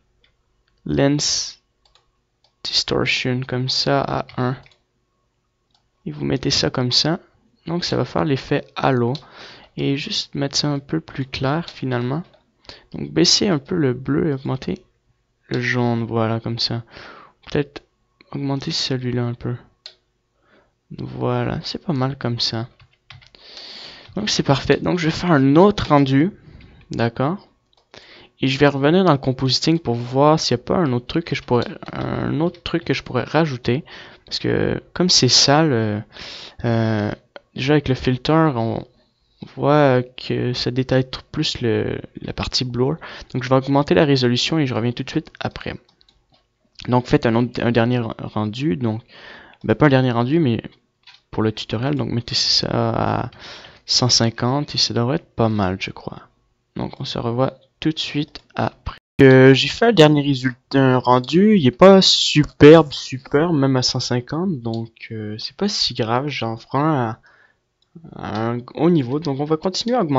lens distortion comme ça à 1. Et vous mettez ça comme ça. Donc ça va faire l'effet halo. Et juste mettre ça un peu plus clair finalement. Donc baisser un peu le bleu et augmenter le jaune. Voilà, comme ça. Peut-être augmenter celui-là un peu. Voilà, c'est pas mal comme ça. Donc c'est parfait. Donc je vais faire un autre rendu. D'accord. Et je vais revenir dans le compositing pour voir s'il n'y a pas un autre truc que je pourrais rajouter. Parce que comme c'est sale, déjà avec le filter, on voit que ça détaille plus la partie blur. Donc je vais augmenter la résolution et je reviens tout de suite après. Donc faites un dernier rendu. Donc, ben pas un dernier rendu, mais pour le tutoriel. Donc mettez ça à 150 et ça devrait être pas mal, je crois. Donc on se revoit tout de suite après. J'ai fait un dernier résultat rendu, il est pas superbe, même à 150, donc c'est pas si grave, j'en ferai un à un haut niveau. Donc on va continuer à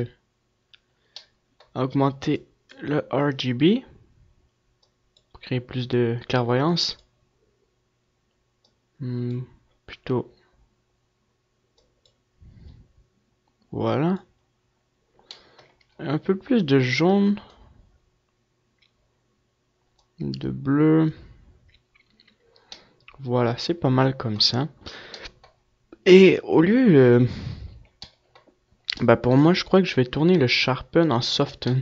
augmenter le RGB pour créer plus de clairvoyance. Plutôt voilà. Un peu plus de jaune, de bleu. Voilà, c'est pas mal comme ça. Et au lieu, bah pour moi, je crois que je vais tourner le Sharpen en Soften.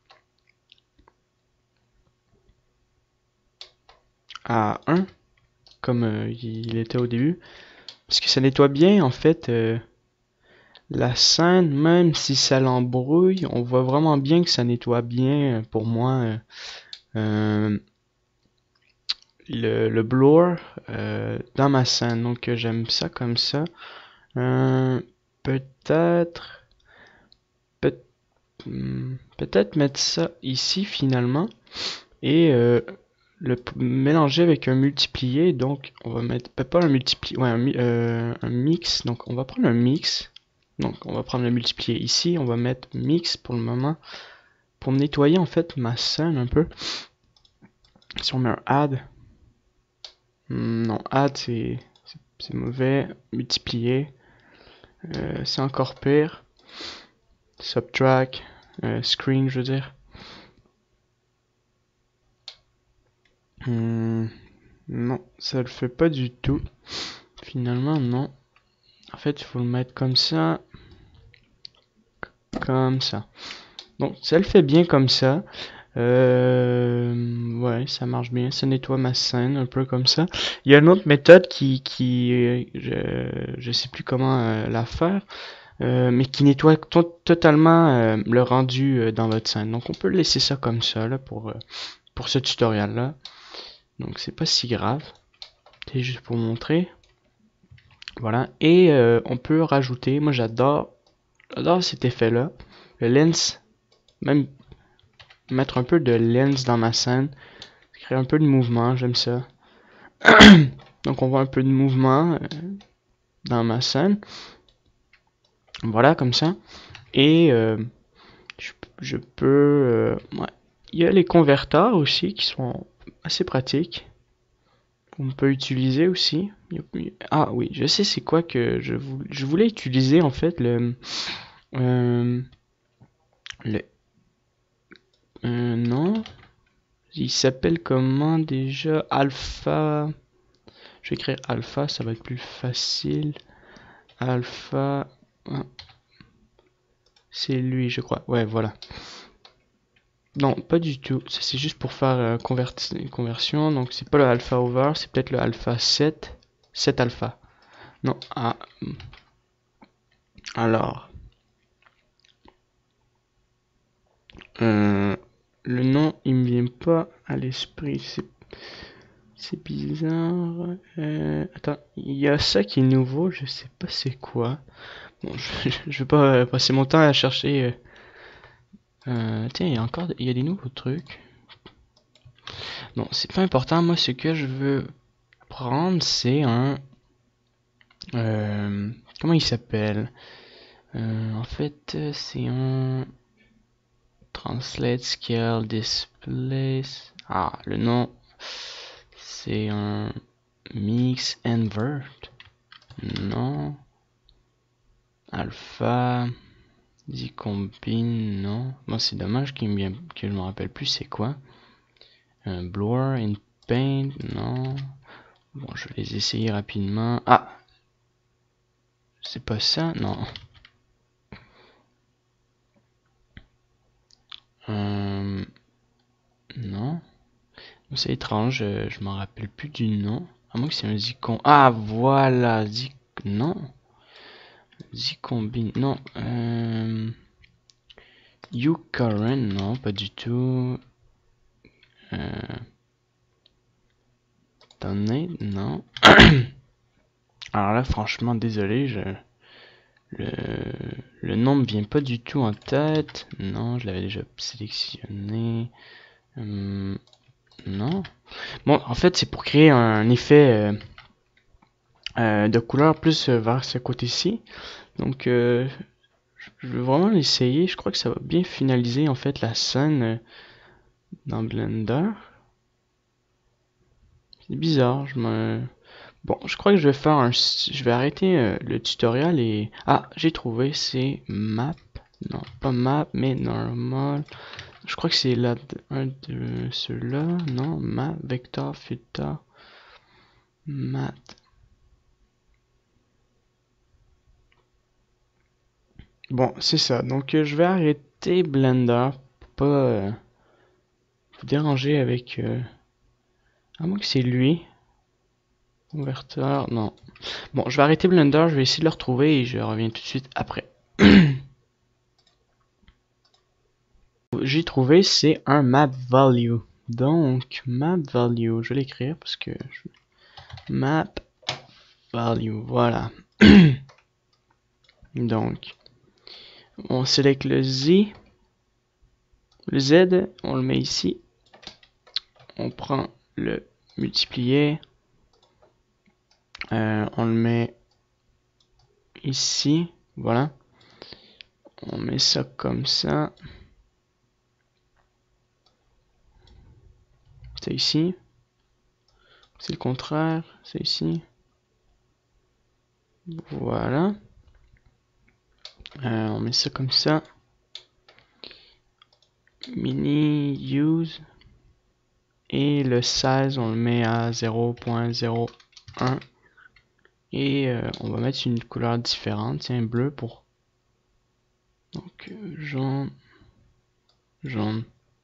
À 1, comme il était au début. Parce que ça nettoie bien, en fait, la scène, même si ça l'embrouille, on voit vraiment bien que ça nettoie bien, pour moi, le blur dans ma scène. Donc j'aime ça comme ça. Peut-être peut-être mettre ça ici finalement et le mélanger avec un multiplié. Donc on va mettre pas un multiplié, ouais, un mix. Donc on va prendre un mix Donc on va prendre le multiplier ici, on va mettre mix pour le moment, pour nettoyer en fait ma scène un peu. Si on met un add, non, add c'est mauvais, multiplier, c'est encore pire, subtract, screen je veux dire. Non, ça le fait pas du tout. Finalement, non. En fait, il faut le mettre comme ça. Comme ça. Donc, ça le fait bien comme ça. Ouais, ça marche bien. Ça nettoie ma scène un peu comme ça. Il y a une autre méthode je sais plus comment la faire, mais qui nettoie totalement le rendu dans votre scène. Donc, on peut laisser ça comme ça là, pour ce tutoriel là. Donc, c'est pas si grave. C'est juste pour montrer. Voilà. Et on peut rajouter, moi j'adore cet effet là. Le lens, même mettre un peu de lens dans ma scène. Créer un peu de mouvement, j'aime ça. Donc on voit un peu de mouvement dans ma scène. Voilà, comme ça. Et je peux... ouais. Il y a les converteurs aussi qui sont assez pratiques. On peut utiliser aussi. Ah oui, je sais c'est quoi que je voulais utiliser en fait euh, le non. Il s'appelle comment déjà? Alpha. Je vais écrire alpha, ça va être plus facile. Alpha. Ah, c'est lui, je crois. Ouais, voilà. Non, pas du tout. Ça, c'est juste pour faire conversion. Donc, c'est pas le alpha over, c'est peut-être le alpha 7. 7 alpha. Non, ah. Alors. Le nom, il me vient pas à l'esprit. C'est bizarre. Attends, il y a ça qui est nouveau, je sais pas c'est quoi. Bon, je vais pas passer mon temps à chercher. Tiens, il y a des nouveaux trucs. Non, c'est pas important. Moi, ce que je veux prendre, c'est un. Comment il s'appelle? En fait, c'est un Translate Scale Display. Ah, le nom, c'est un Mix Invert. Non. Alpha. Combine, non. Bon, c'est dommage que je me rappelle plus c'est quoi. Blur in Paint, non. Bon, je vais les essayer rapidement. Ah! C'est pas ça? Non. Non. C'est étrange, je m'en rappelle plus du nom. À moins que c'est un Zicon. Ah, voilà, non. Zicombine, non. uCurrent, non, pas du tout. Donate, non. Alors là, franchement, désolé, le, le nom me vient pas du tout en tête. Non, je l'avais déjà sélectionné. Non. Bon, en fait, c'est pour créer un effet de couleur plus vers ce côté-ci. Donc, je veux vraiment l'essayer. Je crois que ça va bien finaliser en fait la scène dans Blender. C'est bizarre. Bon, je crois que je vais faire je vais arrêter le tutoriel et... Ah, j'ai trouvé, c'est map. Non, pas map, mais normal. Je crois que c'est là, un de ceux-là. Non, map, vector, filter, mat. Bon, c'est ça. Donc, je vais arrêter Blender pour pas vous déranger avec... à moins que c'est lui. Converteur, non. Bon, je vais arrêter Blender, je vais essayer de le retrouver et je reviens tout de suite après. J'ai trouvé, c'est un map value. Donc, map value, je vais l'écrire parce que... Map value, voilà. Donc, on sélectionne le Z. Le Z, on le met ici. On prend le multiplier. On le met ici. Voilà. On met ça comme ça. C'est ici. C'est le contraire. C'est ici. Voilà. On met ça comme ça. Mini use. Et le size, on le met à 0.01. Et on va mettre une couleur différente. Tiens, bleu pour... Donc, jaune. Jaune.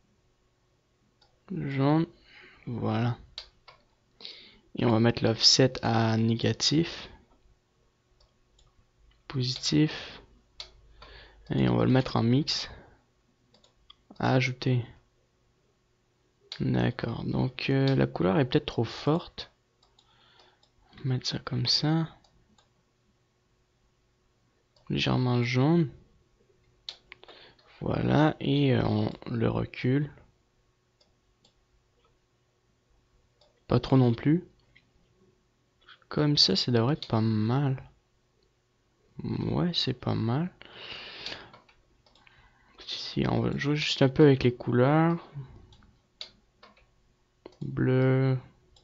Jaune. Voilà. Et on va mettre l'offset à négatif. Positif. Et on va le mettre en mix. À ajouter. D'accord. Donc, la couleur est peut-être trop forte. On va mettre ça comme ça. Légèrement jaune. Voilà. Et on le recule. Pas trop non plus. Comme ça devrait être pas mal. Ouais, c'est pas mal. Ici, on va jouer juste un peu avec les couleurs. Bleu.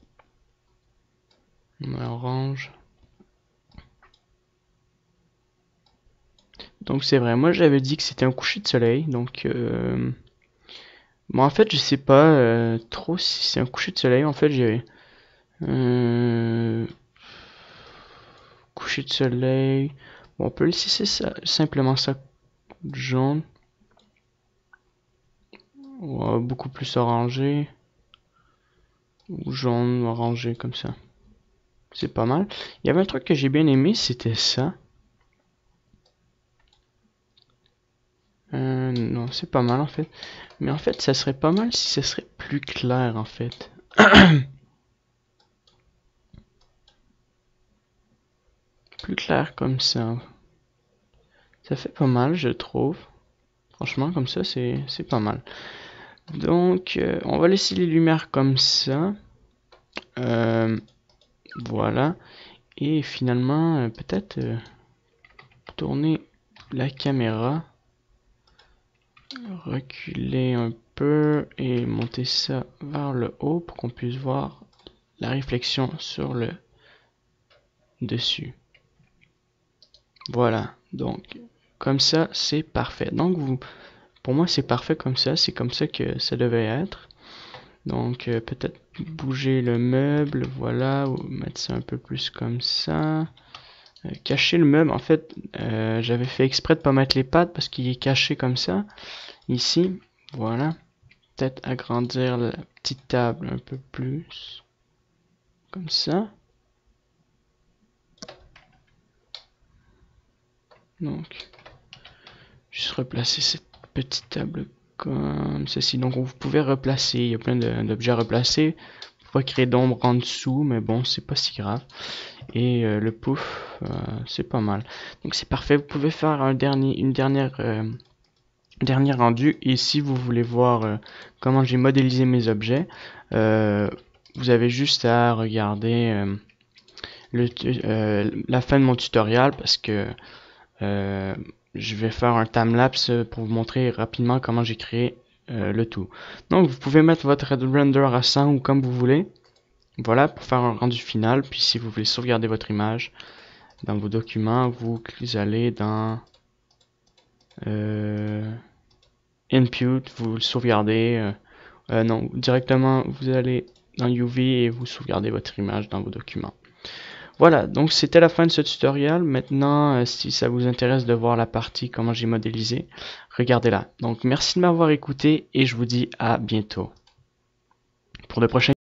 Orange. Donc c'est vrai, moi j'avais dit que c'était un coucher de soleil. Donc, bon, en fait, je sais pas trop si c'est un coucher de soleil. En fait, j'ai... coucher de soleil. Bon, on peut laisser ça, simplement ça jaune. Ou beaucoup plus orangé. Ou jaune, orangé, comme ça. C'est pas mal. Il y avait un truc que j'ai bien aimé, c'était ça. Non, c'est pas mal en fait. Mais en fait, ça serait pas mal si ça serait plus clair en fait. Plus clair comme ça. Ça fait pas mal, je trouve. Franchement, comme ça, c'est pas mal. Donc, on va laisser les lumières comme ça. Voilà. Et finalement, peut-être tourner la caméra. Reculer un peu et monter ça vers le haut pour qu'on puisse voir la réflexion sur le dessus. Voilà. Donc, comme ça, c'est parfait. Donc, pour moi, c'est parfait comme ça. C'est comme ça que ça devait être. Donc, peut-être bouger le meuble, voilà, ou mettre ça un peu plus comme ça. Cacher le meuble, en fait, j'avais fait exprès de pas mettre les pattes parce qu'il est caché comme ça. Ici, voilà. Peut-être agrandir la petite table un peu plus. Comme ça. Donc, juste replacer cette petite table comme ceci. Donc, vous pouvez replacer. Il y a plein d'objets à replacer. Pas créer d'ombre en dessous, mais bon, c'est pas si grave. Et le pouf, c'est pas mal. Donc c'est parfait. Vous pouvez faire une dernière rendu. Et si vous voulez voir comment j'ai modélisé mes objets, vous avez juste à regarder la fin de mon tutoriel parce que je vais faire un timelapse pour vous montrer rapidement comment j'ai créé le tout. Donc vous pouvez mettre votre render à 100 ou comme vous voulez. Voilà pour faire un rendu final. Puis si vous voulez sauvegarder votre image dans vos documents, vous allez dans Input, vous le sauvegardez. Non, directement vous allez dans UV et vous sauvegardez votre image dans vos documents. Voilà, donc c'était la fin de ce tutoriel. Maintenant, si ça vous intéresse de voir la partie comment j'ai modélisé, regardez-la. Donc merci de m'avoir écouté et je vous dis à bientôt pour de prochains